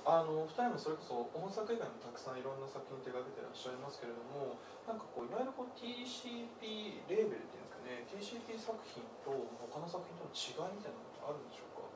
2人もそれこそ本作以外もたくさんいろんな作品手がけてらっしゃいますけれども、なんかこういわゆるTCP レーベルっていうんですかね、TCP 作品と他の作品との違いみたいなのってあるんでしょうか。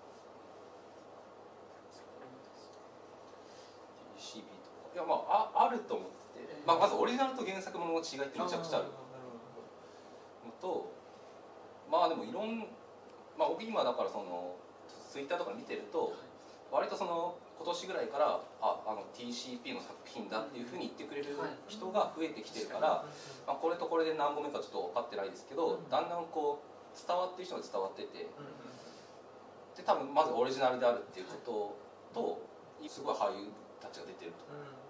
TCP とかいやまああると思ってて、まずオリジナルと原作ものの違いってめちゃくちゃあるのと、まあでも僕今だからそのツイッターとか見てると割とその今年ぐらいからTCP の作品だっていうふうに言ってくれる人が増えてきてるから、これとこれで何個目かちょっと分かってないですけど、だんだんこう伝わってる人が伝わってて、で多分まずオリジナルであるっていうこととすごい俳優たちが出てると、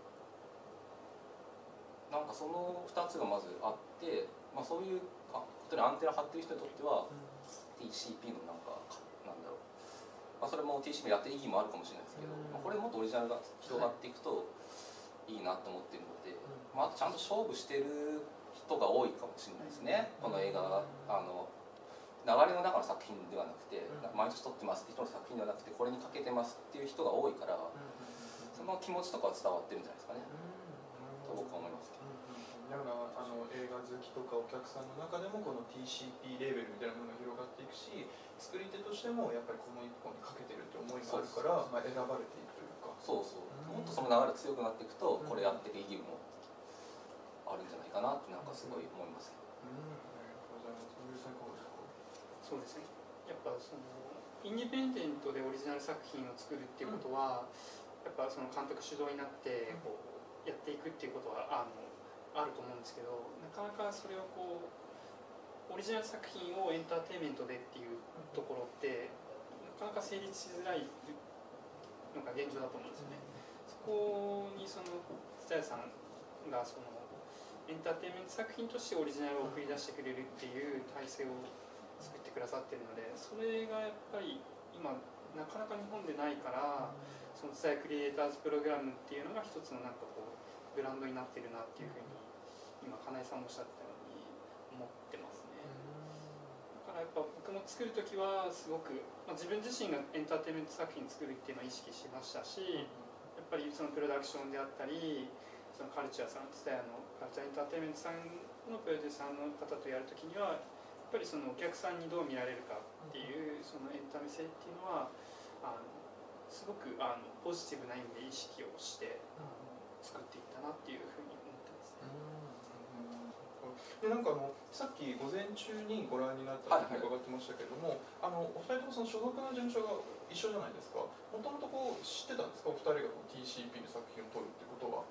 なんかその2つがまずあって、そういうことにアンテナ張ってる人にとっては TCP のなんだろう、それも TCP やってる意義もあるかもしれないですけど、これもっとオリジナルが広がっていくといいなと思ってるので、あとちゃんと勝負してる人が多いかもしれないですね。この映画が流れの中の作品ではなくて、毎年撮ってますって人の作品ではなくて、これにかけてますっていう人が多いから、その気持ちとかは伝わってるんじゃないですかね、と僕は思いますけど。 だから映画好きとかお客さんの中でもこの TCP レーベルみたいなものが広がっていくし、作り手としてもやっぱりこの一本にかけてるって思いがあるから、選ばれていくというか、 もっとその流れが強くなっていくと、これやっていく意義もあるんじゃないかなってなんかすごい思いますけど。 そうですね、やっぱそのインディペンデントでオリジナル作品を作るっていうことは、やっぱその監督主導になってこうやっていくっていうことはあると思うんですけど、なかなかそれをこうオリジナル作品をエンターテインメントでっていうところってなかなか成立しづらいのが現状だと思うんですよね。そこにその蔦谷さんがそのエンターテインメント作品としてオリジナルを送り出してくれるっていう体制を作ってくださってるので、それがやっぱり今なかなか日本でないから、その蔦谷クリエイターズプログラムっていうのが一つのなんかこうブランドになってるなっていうふうに今金井さんもおっしゃったように思ってますね。だからやっぱ僕も作る時はすごく、自分自身がエンターテインメント作品作るっていうのを意識しましたし、やっぱりそのプロダクションであったり、そのカルチャーさん、蔦谷のカルチャーエンターテインメントさんのプロデューサーの方とやるときには、やっぱりそのお客さんにどう見られるかっていうそのエンタメ性っていうのはすごくポジティブな意味で意識をして作っていったなっていうふうに思ってますね。 でなんかさっき午前中にご覧になったって伺ってましたけれども、お二人ともその所属の事務所が一緒じゃないですか。もともとこう知ってたんですか、お二人がTCP の作品を撮るってことは。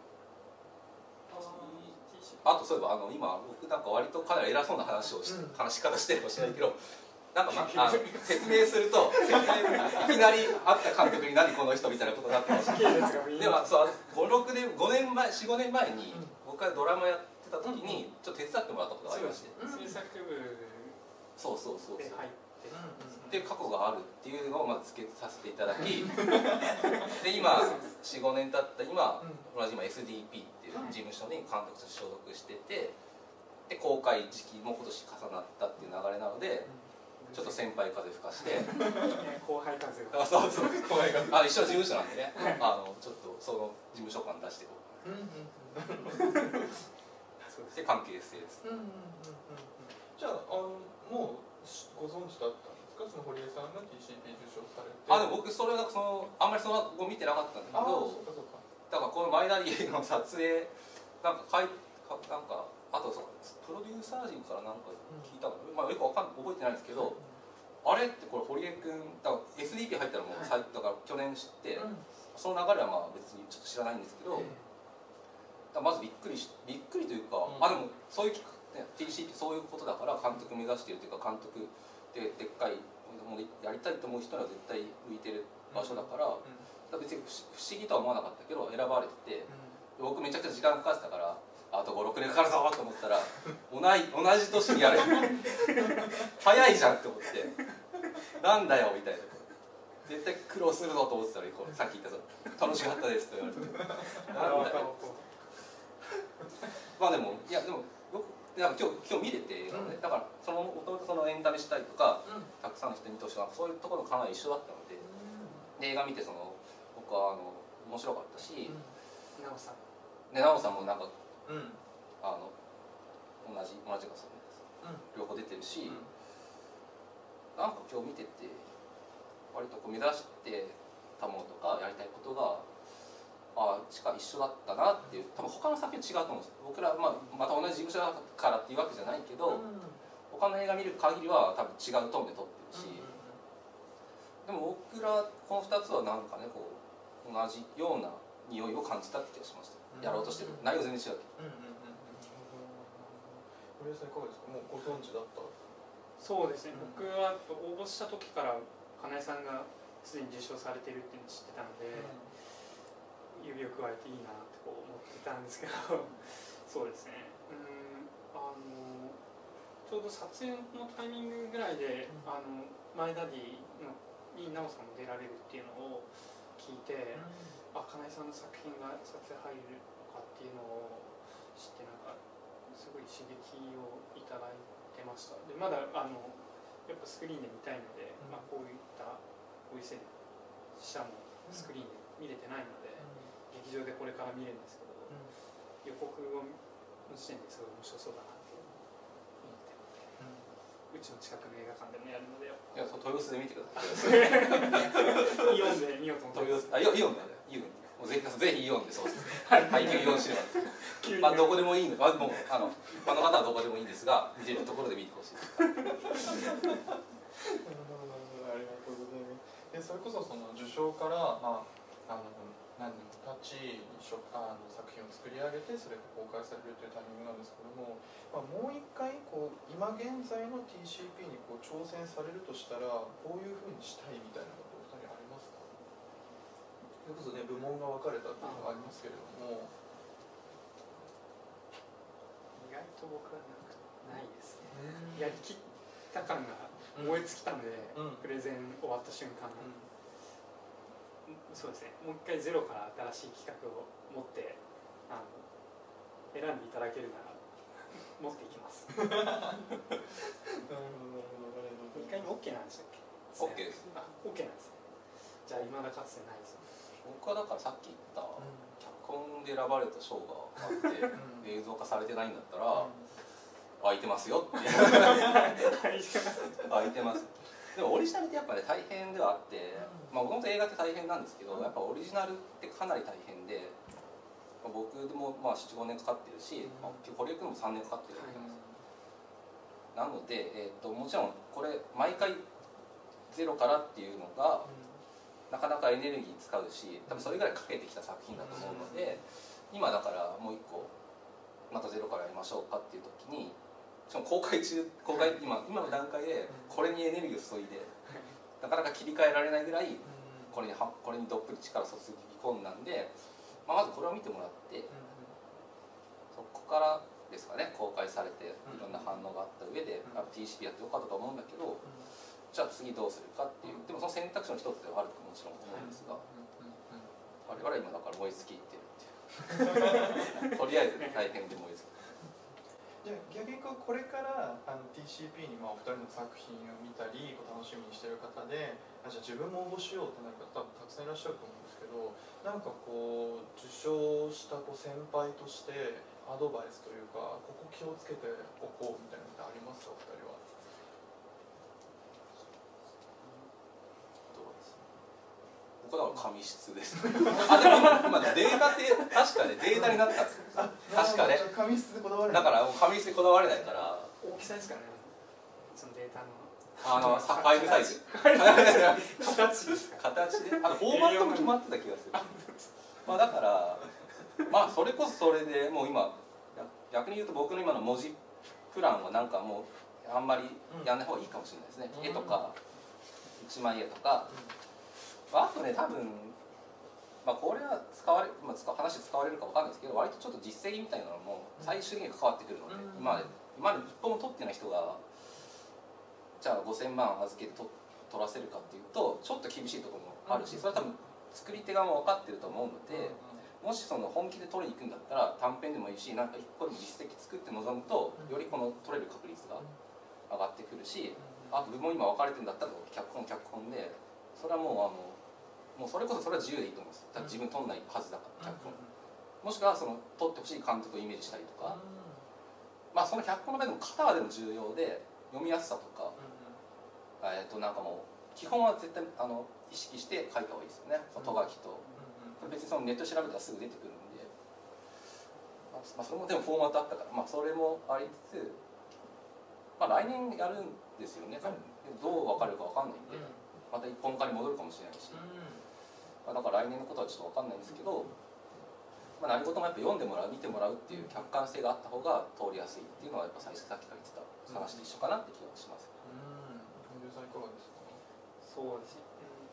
あとそういえば今僕なんか割とかなり偉そうな話し方してるかもしれないけど、なんか説明するといきなり会った監督に何この人みたいなことになってました。でも5年前4、5年前に僕がドラマやってた時にちょっと手伝ってもらったことがありまして、 制作部で入ってっていう過去があるっていうのをまずつけさせていただきで今4、5年経った今同じ今 SDP っていう事務所に監督として所属してて、で公開時期も今年重なったっていう流れなので、ちょっと先輩風吹かして後輩風がそう後輩風一緒の事務所なんでねちょっとその事務所感出していこうかなで関係性です。 じゃあもうご存知だったんですか、その堀江さんが TCP 受賞されて。 でも僕それがあんまりその後見てなかったんだけど、だからこのマイナリーの撮影なんかあとプロデューサー陣からなんか聞いたの、よく覚えてないんですけど、あれってこれ堀江君だから SDP 入ったらもうだから去年知って、その流れは別にちょっと知らないんですけど、まずびっくりというか、でもそういうTCP そういうことだから監督目指しているというか、監督でっかいものやりたいと思う人には絶対向いてる場所だから、別に不思議とは思わなかったけど選ばれてて、僕めちゃくちゃ時間かかってたからあと5、6年かかるぞと思ったら同じ年にやる早いじゃんって思って、なんだよみたいな、絶対苦労するぞと思ってたのにさっき言った楽しかったですと言われてなんだよでも今日見れて、だからもともとそのエンタメしたいとか、たくさんの人に見てほしいとかそういうところの考え一緒だったので、映画見て僕は面白白かったし、 なおさんもなんか、同じかさ、両方出てるし、なんか今日見てて割とこう目指してたものとかやりたいことが一緒だったなっていう。多分他の作品は違うと思うんです。僕ら、また同じ事務所だからっていうわけじゃないけど、他の映画見る限りは多分違うトーンで撮ってるし、でも僕らこの2つはなんかねこう同じような匂いを感じたって気がしました。やろうとしてる内容全然違うけど。 堀江さんいかがですか？もうご存知だった？ そうですね、僕は応募した時から金井さんがすでに受賞されてるっていうのを知ってたので、指を加えていいなってこう思ってたんですけどそうですね、ちょうど撮影のタイミングぐらいで、マイダディに奈緒さんも出られるっていうのを聞いて、金井さんの作品が撮影入るのかっていうのを知って、なんかすごい刺激をいただいてました。でまだやっぱスクリーンで見たいので、こういったお伊勢死者もスクリーンで見れてないので、劇場でこれから見れるんですけど、予告をの時点ですごい面白そうだなって思ってので、うちの近くの映画館でもやるので、 いや、豊洲で見てください。イオンで見ようと思ってます。 イオンだね。もうぜひイオンでそうです。配給イオンシネマ。どこでもいいの。もう他の方はどこでもいいんですが、見てるところで見てほしい。 ありがとうございます。それこそその受賞から何年も経ち作品を作り上げてそれが公開されるというタイミングなんですけども、もう一回こう今現在の TCP にこう挑戦されるとしたらこういうふうにしたいみたいなことお二人ありますか？それこそね部門が分かれたっていうのがありますけれども。 意外と僕はないですね。やりきった感が燃え尽きたので、プレゼン終わった瞬間、そうですね、もう一回ゼロから新しい企画を持って選んでいただけるなら持っていきます。なるほどなるほど。一回も OK なんでしたっけ？ OK です。 OK なんですね。じゃあ未だかつてないですね。 僕はだからさっき言った脚本で選ばれた賞があって映像化されてないんだったら空いてますよって空いてます。でもオリジナルってやっぱね大変ではあって、もともと映画って大変なんですけど、やっぱオリジナルってかなり大変で、僕でも4、5年かかってるし、堀江君も3年かかってるわけなんです。なので、もちろんこれ毎回ゼロからっていうのがなかなかエネルギー使うし、多分それぐらいかけてきた作品だと思うので、今だからもう一個またゼロからやりましょうかっていう時に、しかも公開今の段階でこれにエネルギーを注いでなかなか切り替えられないぐらいこれにどっぷり力を注ぎ込んだんで、まずこれを見てもらって、そこからですかね、公開されていろんな反応があった上で、TCP やってよかったと思うんだけど、じゃあ次どうするかっていう、でもその選択肢の一つではあるともちろん思うんですが、我々は今だから燃え尽きてるっていうとりあえず大変で燃え尽きてる。 じゃあ逆にこれから TCP にお二人の作品を見たり楽しみにしている方で、じゃあ自分も応募しようってなる方多分たくさんいらっしゃると思うんですけど、なんかこう受賞した先輩としてアドバイスというか、ここ気をつけておこうみたいなのってありますか、お二人は？ 僕は紙質です。でも今データって確かねデータになったんですよ。確かね。 紙質でこだわれない。 だから紙質でこだわれないから。 大きさですかね。そのデータの。 ファイルサイズ。 形ですか。 形で。フォーマットも決まってた気がする。だからそれこそそれでもう今逆に言うと僕の今の文字プランはなんかもうあんまりやんない方がいいかもしれないですね。絵とか一枚絵とか。あとね多分これは話使われるか分かんないですけど、割とちょっと実績みたいなのも最終的に関わってくるので、今まで一本も取ってない人がじゃあ5000万預けて取らせるかっていうとちょっと厳しいところもあるし、それは多分作り手側も分かってると思うので、もしその本気で取りに行くんだったら短編でもいいし、なんか一個でも実績作って臨むとよりこの取れる確率が上がってくるし、あと部門今分かれてるんだったら脚本でそれはももうそれこそそれは自由でいいと思うんです。多分自分取んないはずだから脚本、もしくはその撮ってほしい監督をイメージしたりとか、まあその脚本の面でも型はでも重要で、読みやすさとか、なんかもう基本は絶対意識して書いた方がいいですよね。トガキと別にそのネット調べたらすぐ出てくるんで、まあそれもでもフォーマットあったから、まあそれもありつつ、まあ来年やるんですよね。多分どう分かるか分かんないんで、また一本化に戻るかもしれないし、まあ、だから来年のことはちょっと分かんないんですけど、まあ、何事もやっぱ読んでもらう見てもらうっていう客観性があった方が通りやすいっていうのはやっぱさっきから言ってた話と一緒かなって気がします。 本さんいかがですか？ そうですね、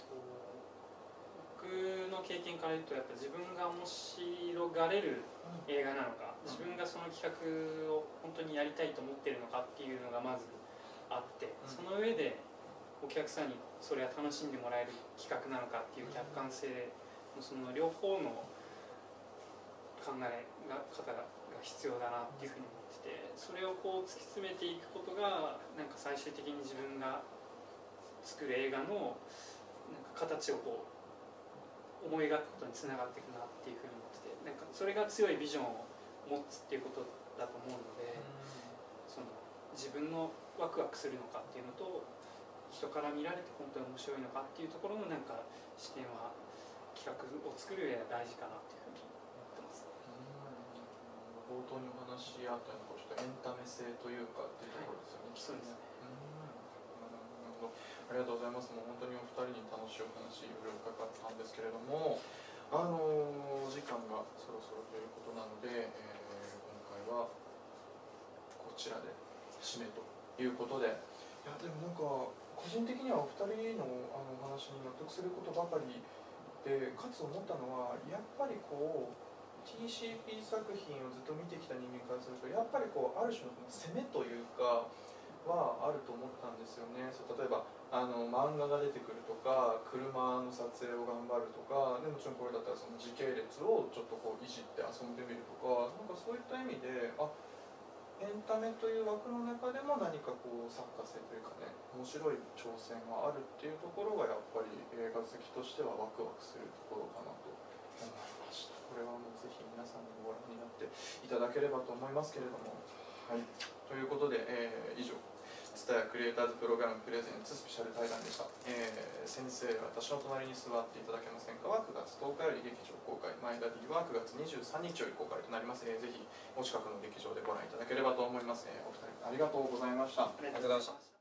僕の経験から言うとやっぱ自分が面白がれる映画なのか、自分がその企画を本当にやりたいと思ってるのかっていうのがまずあって、その上でお客さんにそれは楽しんでもらえる企画なのかっていう客観性のその両方の考え方が必要だなっていうふうに思ってて、それをこう突き詰めていくことがなんか最終的に自分が作る映画のなんか形をこう思い描くことにつながっていくなっていうふうに思ってて、なんかそれが強いビジョンを持つっていうことだと思うので、その自分のワクワクするのかっていうのと人から見られて本当に面白いのかっていうところのなんか視点は企画を作る上では大事かなっていうふうに思ってます。 冒頭にお話しあったようなちょっとエンタメ性というかっていうところですよね。 そうですね。 ありがとうございます。もう本当にお二人に楽しいお話いろいろ伺ったんですけれども、お時間がそろそろということなので、今回はこちらで締めということで、いやでもなんか個人的にはお二人のお話に納得することばかりで、かつ思ったのはやっぱりこう TCP 作品をずっと見てきた人間からすると、やっぱりこうある種の攻めというかはあると思ったんですよね。そう例えば漫画が出てくるとか、車の撮影を頑張るとかで、もちろんこれだったらその時系列をちょっとこういじって遊んでみるとか、なんかそういった意味でエンタメという枠の中でも何かこう作家性というかね、面白い挑戦があるっていうところがやっぱり映画好きとしてはワクワクするところかなと思いました。これはもうぜひ皆さんにご覧になっていただければと思いますけれども、はい、ということで、以上TSUTAYAクリエイターズプログラムプレゼンツスペシャル対談でした。先生、私の隣に座っていただけませんかは9月10日より劇場公開、前田 D は9月23日より公開となります。ぜひお近くの劇場でご覧いただければと思います。お二人ありがとうございました。 ありがとうございました。